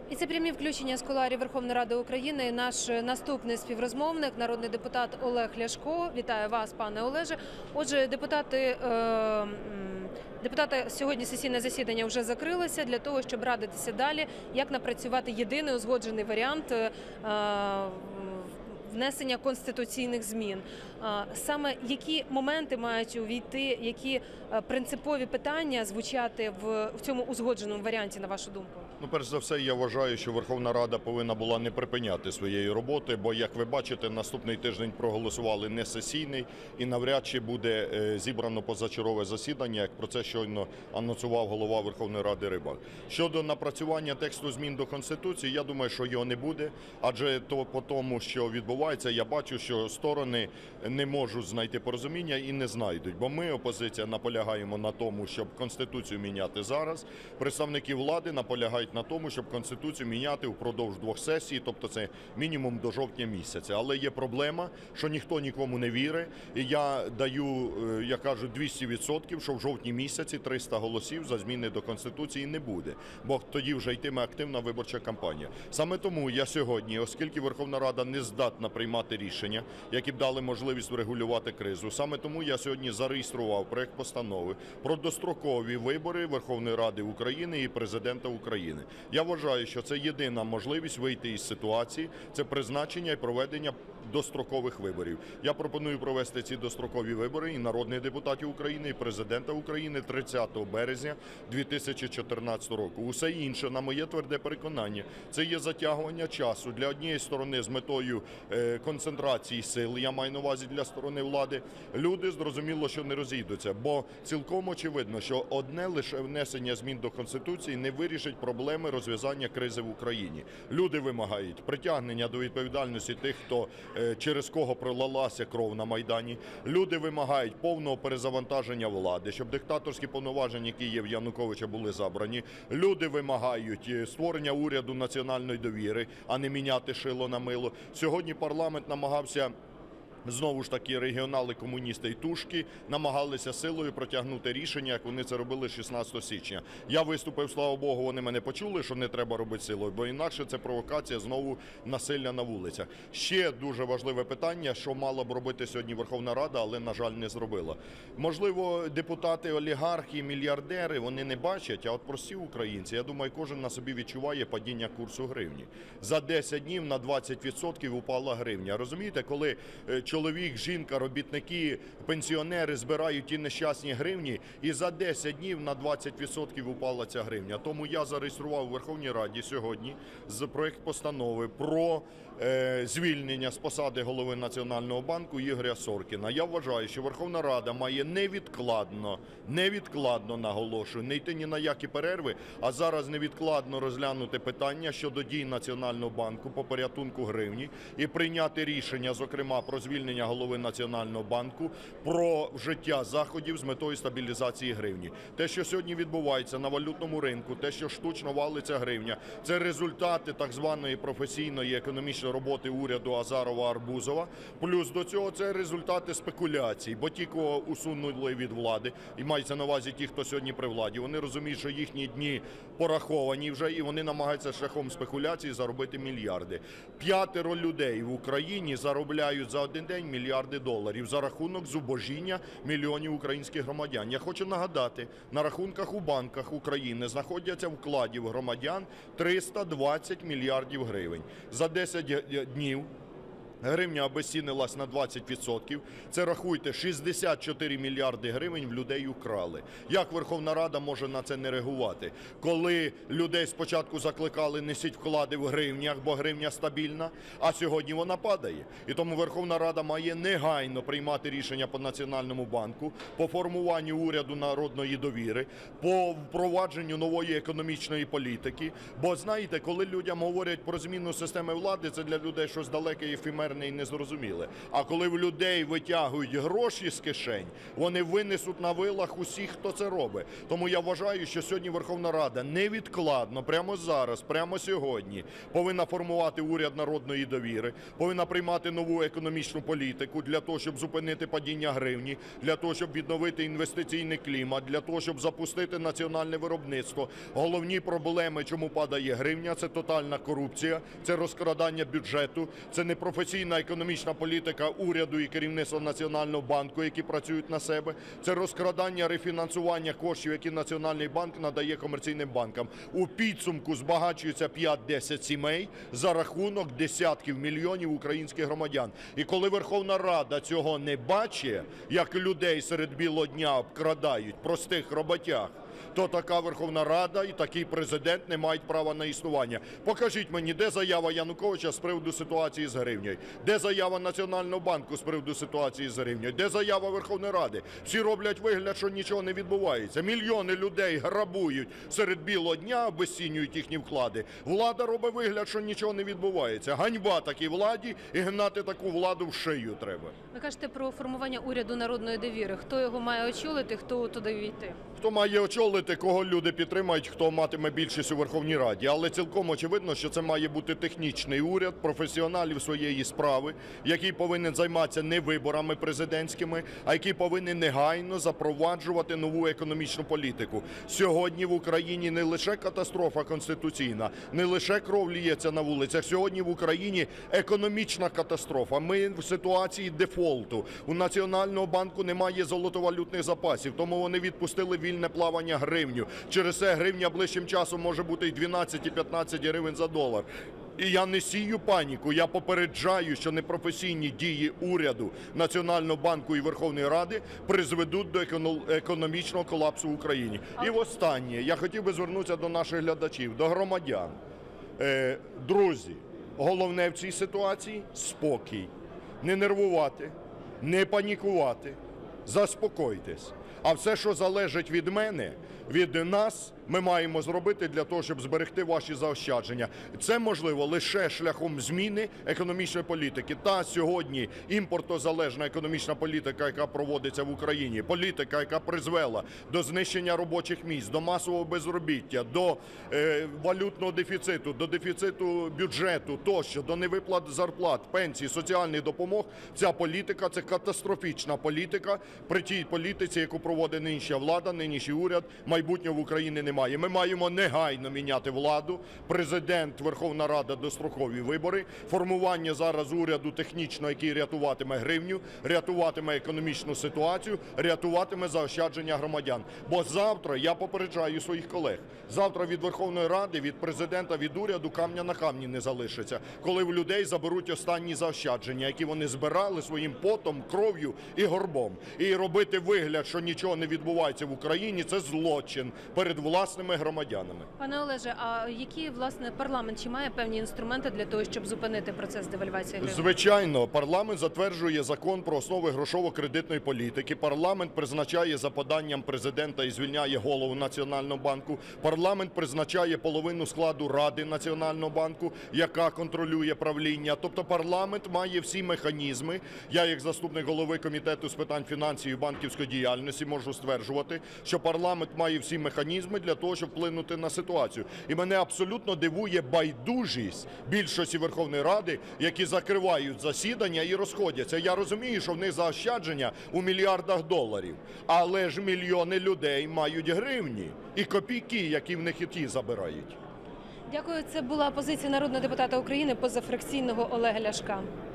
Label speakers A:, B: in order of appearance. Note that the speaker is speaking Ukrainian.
A: І це прямі включення з кулуарів Верховної Ради України. Наш наступний співрозмовник, народний депутат Олег Ляшко. Вітаю вас, пане Олеже. Отже, депутати сьогодні сесійне засідання вже закрилося для того, щоб радитися далі, як напрацювати єдиний узгоджений варіант внесення конституційних змін. Саме які моменти мають увійти, які принципові питання звучати в цьому узгодженому варіанті, на вашу думку?
B: Перш за все, я вважаю, що Верховна Рада повинна була не припиняти своєї роботи, бо, як ви бачите, наступний тиждень проголосували не сесійний і навряд чи буде зібрано позачергове засідання, як про це щойно анонсував голова Верховної Ради Рибак. Щодо напрацювання тексту змін до Конституції, я думаю, що його не буде, адже по тому, що відбувається, я бачу, що сторони не можуть знайти порозуміння і не знайдуть, бо ми, опозиція, наполягаємо на тому, щоб Конституцію міняти зараз, представники влади наполягають на тому, щоб Конституцію міняти впродовж 2 сесій, тобто це мінімум до жовтня місяця. Але є проблема, що ніхто нікому не вірить, і я даю, я кажу, 200%, що в жовтні місяці 300 голосів за зміни до Конституції не буде, бо тоді вже йтиме активна виборча кампанія. Саме тому я сьогодні, оскільки Верховна Рада не здатна приймати рішення, які б дали можливість врегулювати кризу, саме тому я сьогодні зареєстрував проект постанови про дострокові вибори Верховної Ради України і Президента України. Я вважаю, що це єдина можливість вийти із ситуації, це призначення і проведення дострокових виборів. Я пропоную провести ці дострокові вибори і народних депутатів України, і Президента України 30 березня 2014 року. Усе інше, на моє тверде переконання, це є затягування часу для однієї сторони з метою концентрації сил, я маю на увазі для сторони влади. Люди, зрозуміло, що не розійдуться, бо цілком очевидно, що одне лише внесення змін до Конституції не вирішить проблеми розв'язання кризи в Україні. Люди вимагають притягнення до відповідальності тих, хто через кого пролилася кров на Майдані. Люди вимагають повного перезавантаження влади, щоб диктаторські повноваження, які є в Януковича, були забрані. Люди вимагають створення уряду національної довіри, а не міняти шило на мило. Сьогодні парламент намагався, знову ж таки, регіонали, комуністи і тушки намагалися силою протягнути рішення, як вони це робили 16 січня. Я виступив, слава Богу, вони мене почули, що не треба робити силою, бо інакше це провокація знову насилля на вулицях. Ще дуже важливе питання, що мала б робити сьогодні Верховна Рада, але, на жаль, не зробила. Можливо, депутати, олігархи, мільярдери, вони не бачать, а от прості українці, я думаю, кожен на собі відчуває падіння курсу гривні. За 10 днів на 20% упала гривня. Розумієте, коли чоловік, жінка, робітники, пенсіонери збирають ті нещасні гривні, і за 10 днів на 20% упала ця гривня. Тому я зареєстрував у Верховній Раді сьогодні проект постанови про звільнення з посади голови Національного банку Ігоря Соркіна. Я вважаю, що Верховна Рада має невідкладно, наголошую, не йти ні на які перерви, а зараз невідкладно розглянути питання щодо дій Національного банку по порятунку гривні і прийняти рішення, зокрема, про звільнення голови Національного банку, про вжиття заходів з метою стабілізації гривні. Те, що сьогодні відбувається на валютному ринку, те, що штучно валиться гривня, це результати так званої професійної економічної роботи уряду Азарова-Арбузова. Плюс до цього це результати спекуляцій, бо ті, кого усунули від влади, і мається на увазі ті, хто сьогодні при владі, вони розуміють, що їхні дні пораховані вже, і вони намагаються шляхом спекуляцій заробити мільярди. 5 людей в Україні заробляють за один день мільярди доларів за рахунок зубожіння мільйонів українських громадян. Я хочу нагадати, на рахунках у банках України знаходяться вкладів громадян 320 мільярдів гривень. За 10 днів гривня обезцінилась на 20%. Це, рахуйте, 64 мільярди гривень в людей украли. Як Верховна Рада може на це не реагувати? Коли людей спочатку закликали несіть вклади в гривнях, бо гривня стабільна, а сьогодні вона падає. І тому Верховна Рада має негайно приймати рішення по Національному банку, по формуванню уряду народної довіри, по впровадженню нової економічної політики. Бо, знаєте, коли людям говорять про зміну системи влади, це для людей щось далеке і ефемерне, ефемерне і незрозуміле. А коли в людей витягують гроші з кишень, вони винесуть на вилах усіх, хто це робить. Тому я вважаю, що сьогодні Верховна Рада невідкладно, прямо зараз, прямо сьогодні повинна формувати уряд народної довіри, повинна приймати нову економічну політику для того, щоб зупинити падіння гривні, для того, щоб відновити інвестиційний клімат, для того, щоб запустити національне виробництво. Головні проблеми, чому падає гривня, це тотальна корупція, це розкрадання бюджету, це непрофесійна економічна політика уряду і керівництва Національного банку, які працюють на себе, це розкрадання рефінансування коштів, які Національний банк надає комерційним банкам. У підсумку збагачуються 5-10 сімей за рахунок десятків мільйонів українських громадян. І коли Верховна Рада цього не бачить, як людей серед білого дня обкрадають, простих роботяг, то така Верховна Рада і такий президент не мають права на існування. Покажіть мені, де заява Януковича з приводу ситуації з гривнею? Де заява Національного банку з приводу ситуації з гривнею? Де заява Верховної Ради? Всі роблять вигляд, що нічого не відбувається. Мільйони людей грабують серед білого дня, обезцінюють їхні вклади. Влада робить вигляд, що нічого не відбувається. Ганьба такій владі, і гнати таку владу в шию треба.
A: Ви кажете про формування уряду народної довіри. Хто його має очолити, хто туди війти?
B: Хто має очолити, кого люди підтримають, хто матиме більшість у Верховній Раді. Але цілком очевидно, що це має бути технічний уряд професіоналів своєї справи, який повинен займатися не виборами президентськими, а який повинен негайно запроваджувати нову економічну політику. Сьогодні в Україні не лише катастрофа конституційна, не лише кров ліється на вулицях. Сьогодні в Україні економічна катастрофа. Ми в ситуації дефолту. У Національного банку немає золотовалютних запасів, тому вони відпустили вільне плавання гривню. Через це гривня ближчим часом може бути і 12, і 15 гривень за долар. І я не сію паніку, я попереджаю, що непрофесійні дії уряду, Національного банку і Верховної Ради призведуть до економічного колапсу в Україні. І востаннє, я хотів би звернутися до наших глядачів, до громадян. Друзі, головне в цій ситуації – спокій. Не нервувати, не панікувати, заспокойтесь. А все, що залежить від мене, від нас, ми маємо зробити для того, щоб зберегти ваші заощадження. Це можливо лише шляхом зміни економічної політики. Та сьогодні імпортозалежна економічна політика, яка проводиться в Україні, політика, яка призвела до знищення робочих місць, до масового безробіття, до валютного дефіциту, до дефіциту бюджету тощо, до невиплат зарплат, пенсій, соціальних допомог. Ця політика – це катастрофічна політика. При тій політиці, яку проводить нинішня влада, нинішній уряд, майбутнього в Україні немає. Ми маємо негайно міняти владу, президент, Верховна Рада, дострокові вибори, формування зараз уряду технічно, який рятуватиме гривню, рятуватиме економічну ситуацію, рятуватиме заощадження громадян. Бо завтра, я попереджаю своїх колег, завтра від Верховної Ради, від президента, від уряду камня на камні не залишиться, коли в людей заберуть останні заощадження, які вони збирали своїм потом, кров'ю і горбом. І робити вигляд, що нічого не відбувається в Україні, це злочин перед власними громадянами.
A: Пане Олеже, а які, власне, парламент чи має певні інструменти для того, щоб зупинити процес девальвації гривні?
B: Звичайно, парламент затверджує закон про основи грошово-кредитної політики. Парламент призначає за поданням президента і звільняє голову Національного банку. Парламент призначає половину складу Ради Національного банку, яка контролює правління. Тобто парламент має всі механізми. Я, як заступник голови Комітету з питань фінансів і банківської діяльності, можу стверджувати, що парламент має всі механізми для того, щоб вплинути на ситуацію. І мене абсолютно дивує байдужість більшості Верховної Ради, які закривають засідання і розходяться. Я розумію, що в них заощадження у мільярдах доларів, але ж мільйони людей мають гривні і копійки, які в них і ті забирають.
A: Дякую. Це була позиція народного депутата України позафракційного Олега Ляшка.